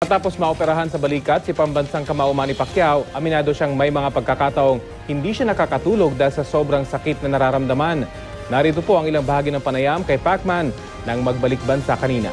Matapos maoperahan sa balikat, si pambansang kamao Manny Pacquiao, aminado siyang may mga pagkakataong hindi siya nakakatulog dahil sa sobrang sakit na nararamdaman. Narito po ang ilang bahagi ng panayam kay Pacman nang magbalik bansa kanina.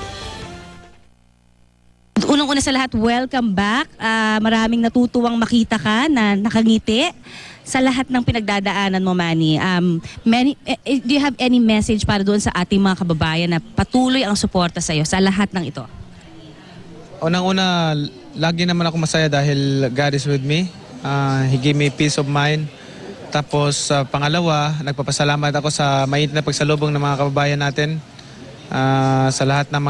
Unang-una sa lahat, welcome back. Maraming natutuwang makita ka na nakangiti sa lahat ng pinagdadaanan mo, Manny. Do you have any message para doon sa ating mga kababayan na patuloy ang suporta sa iyo sa lahat ng ito? Unang-una, lagi naman ako masaya dahil God is with me. He gave me peace of mind. Tapos pangalawa, nagpapasalamat ako sa mainit na pagsalubong ng mga kababayan natin. Sa lahat ng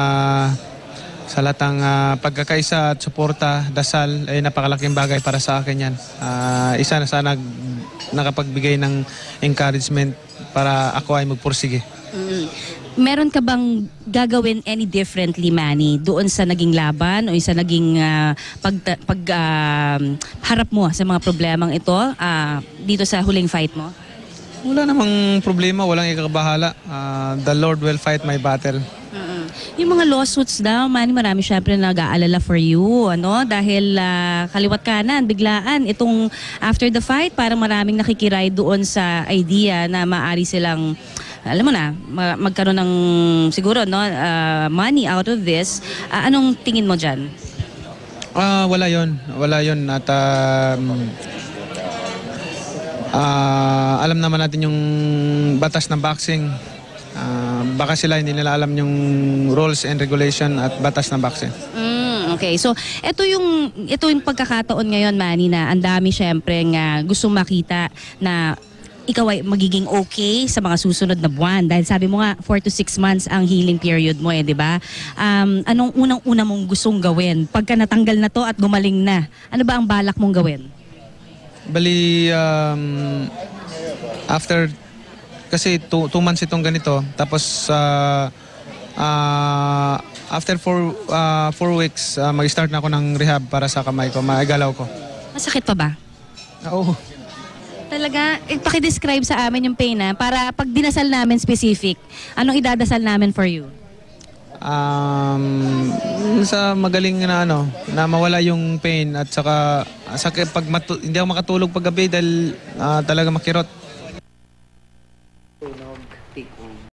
pagkakaisa at suporta, dasal ay napakalaking bagay para sa akin yan. Isa na sana nakapagbigay ng encouragement para ako ay magpursige. Meron ka bang gagawin any differently, Manny, doon sa naging laban o sa naging harap mo sa mga problemang ito dito sa huling fight mo? Wala namang problema, walang ikakabahala. The Lord will fight my battle. Yung mga lawsuits daw, Manny, marami syempre nag-aalala for you, dahil kaliwat kanan, biglaan, itong after the fight, parang maraming nakikiray doon sa idea na maaari silang, alam mo na, magkaroon ng siguro money out of this. Anong tingin mo dyan? Wala yon at alam naman natin yung batas ng boxing. Baka sila hindi nila alam yung rules and regulation at batas ng boxing. Okay, so ito yung pagkakataon ngayon, Manny, na ang dami syempre nga gustong makita na ikaw ay magiging okay sa mga susunod na buwan. Dahil sabi mo nga, 4 to 6 months ang healing period mo di ba? Anong unang-una mong gustong gawin? Pagka natanggal na to at gumaling na, ano ba ang balak mong gawin? Bali, after, kasi 2 months itong ganito, tapos after 4 weeks, mag-start na ako ng rehab para sa kamay ko, maigalaw ko. Masakit pa ba? Oo. Talaga, paki-describe sa amin yung pain para pag dinasal namin specific, anong idadasal namin for you? Sa magaling na mawala yung pain at saka pag hindi ako makatulog pag gabi dahil talaga makirot.